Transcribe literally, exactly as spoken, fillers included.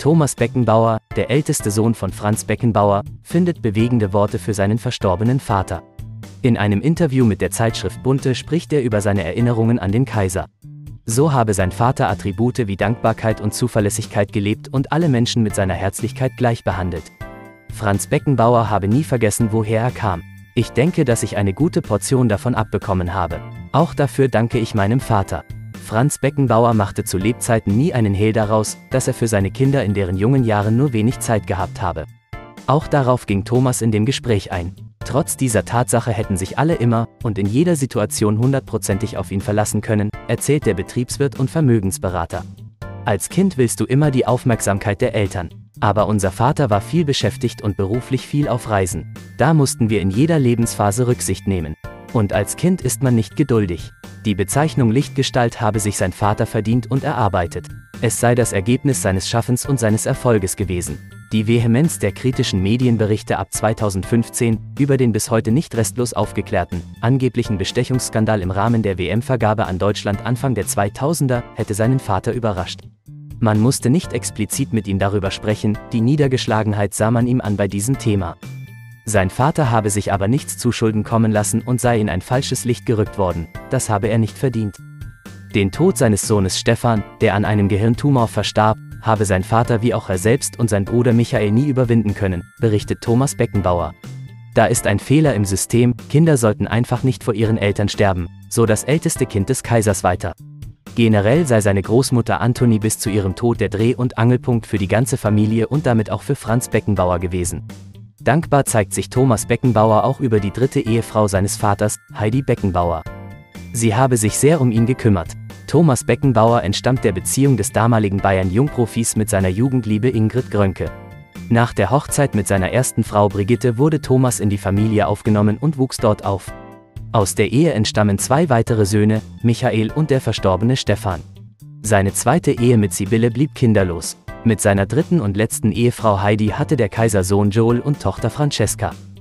Thomas Beckenbauer, der älteste Sohn von Franz Beckenbauer, findet bewegende Worte für seinen verstorbenen Vater. In einem Interview mit der Zeitschrift Bunte spricht er über seine Erinnerungen an den Kaiser. So habe sein Vater Attribute wie Dankbarkeit und Zuverlässigkeit gelebt und alle Menschen mit seiner Herzlichkeit gleich behandelt. Franz Beckenbauer habe nie vergessen, woher er kam. Ich denke, dass ich eine gute Portion davon abbekommen habe. Auch dafür danke ich meinem Vater. Franz Beckenbauer machte zu Lebzeiten nie einen Hehl daraus, dass er für seine Kinder in deren jungen Jahren nur wenig Zeit gehabt habe. Auch darauf ging Thomas in dem Gespräch ein. Trotz dieser Tatsache hätten sich alle immer und in jeder Situation hundertprozentig auf ihn verlassen können, erzählt der Betriebswirt und Vermögensberater. Als Kind willst du immer die Aufmerksamkeit der Eltern. Aber unser Vater war viel beschäftigt und beruflich viel auf Reisen. Da mussten wir in jeder Lebensphase Rücksicht nehmen. Und als Kind ist man nicht geduldig. Die Bezeichnung Lichtgestalt habe sich sein Vater verdient und erarbeitet. Es sei das Ergebnis seines Schaffens und seines Erfolges gewesen. Die Vehemenz der kritischen Medienberichte ab zweitausendfünfzehn über den bis heute nicht restlos aufgeklärten, angeblichen Bestechungsskandal im Rahmen der W M-Vergabe an Deutschland Anfang der zweitausender hätte seinen Vater überrascht. Man musste nicht explizit mit ihm darüber sprechen, die Niedergeschlagenheit sah man ihm an bei diesem Thema. Sein Vater habe sich aber nichts zuschulden kommen lassen und sei in ein falsches Licht gerückt worden, das habe er nicht verdient. Den Tod seines Sohnes Stefan, der an einem Gehirntumor verstarb, habe sein Vater wie auch er selbst und sein Bruder Michael nie überwinden können, berichtet Thomas Beckenbauer. Da ist ein Fehler im System, Kinder sollten einfach nicht vor ihren Eltern sterben, so das älteste Kind des Kaisers weiter. Generell sei seine Großmutter Antonie bis zu ihrem Tod der Dreh- und Angelpunkt für die ganze Familie und damit auch für Franz Beckenbauer gewesen. Dankbar zeigt sich Thomas Beckenbauer auch über die dritte Ehefrau seines Vaters, Heidi Beckenbauer. Sie habe sich sehr um ihn gekümmert. Thomas Beckenbauer entstammt der Beziehung des damaligen Bayern-Jungprofis mit seiner Jugendliebe Ingrid Grönke. Nach der Hochzeit mit seiner ersten Frau Brigitte wurde Thomas in die Familie aufgenommen und wuchs dort auf. Aus der Ehe entstammen zwei weitere Söhne, Michael und der verstorbene Stefan. Seine zweite Ehe mit Sibylle blieb kinderlos. Mit seiner dritten und letzten Ehefrau Heidi hatte der Kaiser Sohn Joel und Tochter Francesca.